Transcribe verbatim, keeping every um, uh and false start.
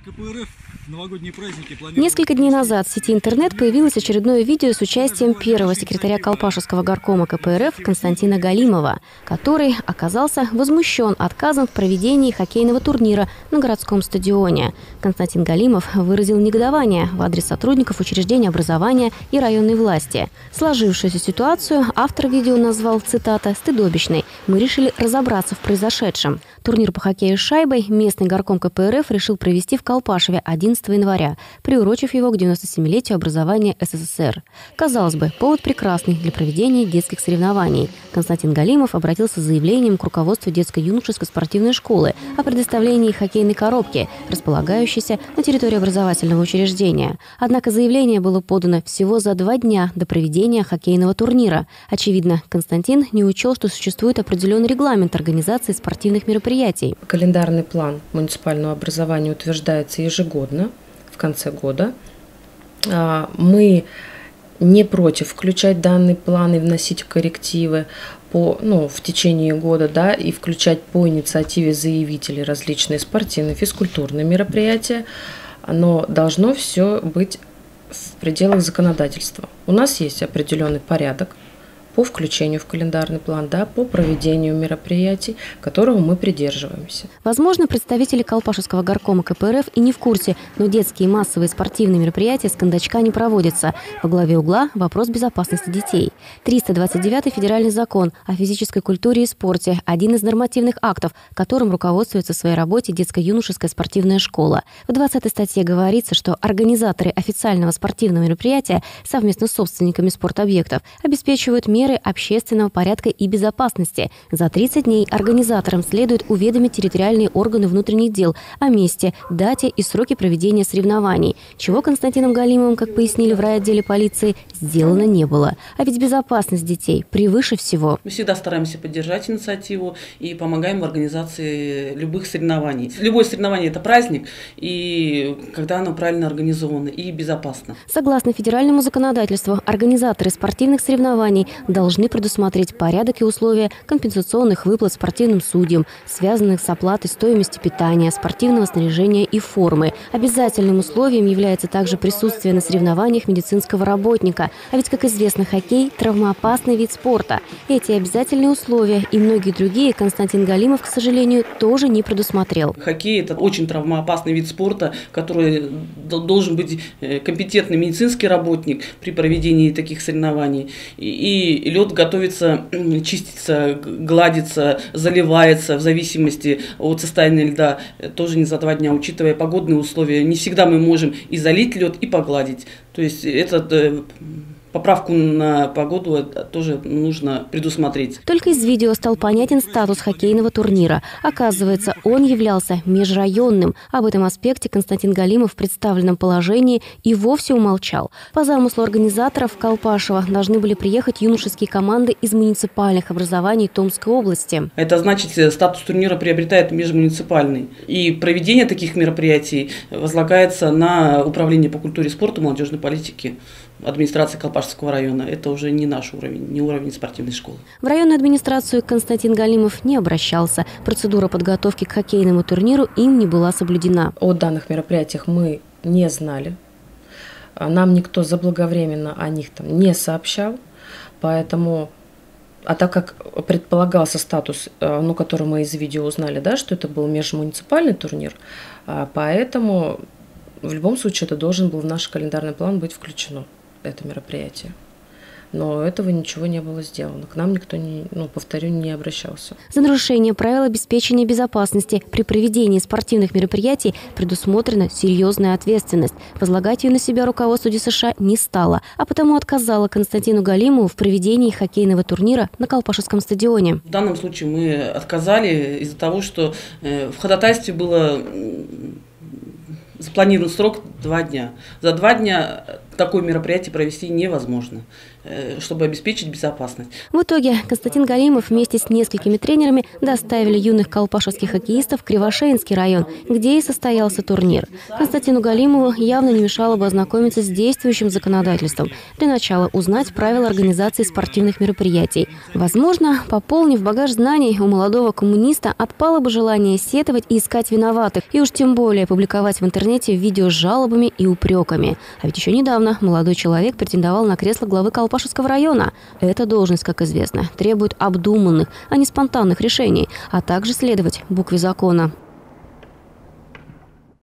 Несколько дней назад в сети интернет появилось очередное видео с участием первого секретаря Колпашевского горкома ка пэ эр эф Константина Галимова, который оказался возмущен отказом в проведении хоккейного турнира на городском стадионе. Константин Галимов выразил негодование в адрес сотрудников учреждения образования и районной власти. Сложившуюся ситуацию автор видео назвал, цитата, «стыдобищной». «Мы решили разобраться в произошедшем». Турнир по хоккею с шайбой местный горком ка пэ эр эф решил провести в Колпашеве одиннадцатого января, приурочив его к девяностосемилетию образования эс эс эс эр. Казалось бы, повод прекрасный для проведения детских соревнований. Константин Галимов обратился с заявлением к руководству детско-юношеской спортивной школы о предоставлении хоккейной коробки, располагающейся на территории образовательного учреждения. Однако заявление было подано всего за два дня до проведения хоккейного турнира. Очевидно, Константин не учел, что существует определенный регламент организации спортивных мероприятий. Календарный план муниципального образования утверждается ежегодно в конце года. Мы не против включать данный план и вносить коррективы по, ну, в течение года, да, и включать по инициативе заявителей различные спортивные, физкультурные мероприятия, но должно все быть в пределах законодательства. У нас есть определенный порядок по включению в календарный план, да, по проведению мероприятий, которого мы придерживаемся. Возможно, представители Колпашевского горкома ка пэ эр эф и не в курсе, но детские массовые спортивные мероприятия с кондачка не проводятся. Во главе угла вопрос безопасности детей. триста двадцать девятый федеральный закон о физической культуре и спорте – один из нормативных актов, которым руководствуется в своей работе детско-юношеская спортивная школа. В двадцатой статье говорится, что организаторы официального спортивного мероприятия совместно с собственниками спортобъектов обеспечивают меры общественного порядка и безопасности. За тридцать дней организаторам следует уведомить территориальные органы внутренних дел о месте, дате и сроке проведения соревнований, чего Константином Галимовым, как пояснили в райотделе полиции, сделано не было. А ведь безопасность детей превыше всего. Мы всегда стараемся поддержать инициативу и помогаем в организации любых соревнований. Любое соревнование – это праздник, и когда оно правильно организовано и безопасно. Согласно федеральному законодательству, организаторы спортивных соревнований должны предусмотреть порядок и условия компенсационных выплат спортивным судьям, связанных с оплатой стоимости питания, спортивного снаряжения и формы. Обязательным условием является также присутствие на соревнованиях медицинского работника. А ведь, как известно, хоккей – травмоопасный вид спорта. Эти обязательные условия и многие другие Константин Галимов, к сожалению, тоже не предусмотрел. Хоккей – это очень травмоопасный вид спорта, который должен быть компетентный медицинский работник при проведении таких соревнований. И лед готовится, чистится, гладится, заливается в зависимости от состояния льда. Тоже не за два дня, учитывая погодные условия. Не всегда мы можем и залить лед, и погладить. То есть это... Поправку на погоду тоже нужно предусмотреть. Только из видео стал понятен статус хоккейного турнира. Оказывается, он являлся межрайонным. Об этом аспекте Константин Галимов в представленном положении и вовсе умолчал. По замыслу организаторов в Колпашево должны были приехать юношеские команды из муниципальных образований Томской области. Это значит, статус турнира приобретает межмуниципальный. И проведение таких мероприятий возлагается на Управление по культуре, спорту, молодежной политике администрации Колпашевского района. Это уже не наш уровень, не уровень спортивной школы. В районную администрацию Константин Галимов не обращался. Процедура подготовки к хоккейному турниру им не была соблюдена. О данных мероприятиях мы не знали. Нам никто заблаговременно о них там не сообщал. Поэтому, а так как предполагался статус, ну, который мы из видео узнали, да, что это был межмуниципальный турнир, поэтому в любом случае это должен был в наш календарный план быть включено, это мероприятие. Но этого ничего не было сделано. К нам никто, не, ну, повторю, не обращался. За нарушение правил обеспечения безопасности при проведении спортивных мероприятий предусмотрена серьезная ответственность. Возлагать ее на себя руководство дэ эс ша не стало, а потому отказала Константину Галимову в проведении хоккейного турнира на Колпашевском стадионе. В данном случае мы отказали из-за того, что в ходатайстве было запланирован срок два дня. За два дня такое мероприятие провести невозможно. чтобы обеспечить безопасность. В итоге Константин Галимов вместе с несколькими тренерами доставили юных колпашевских хоккеистов в Кривошеинский район, где и состоялся турнир. Константину Галимову явно не мешало бы ознакомиться с действующим законодательством, для начала узнать правила организации спортивных мероприятий. Возможно, пополнив багаж знаний, у молодого коммуниста отпало бы желание сетовать и искать виноватых, и уж тем более публиковать в интернете видео с жалобами и упреками. А ведь еще недавно молодой человек претендовал на кресло главы Колпашевского района. Эта должность, как известно, требует обдуманных, а не спонтанных решений, а также следовать букве закона.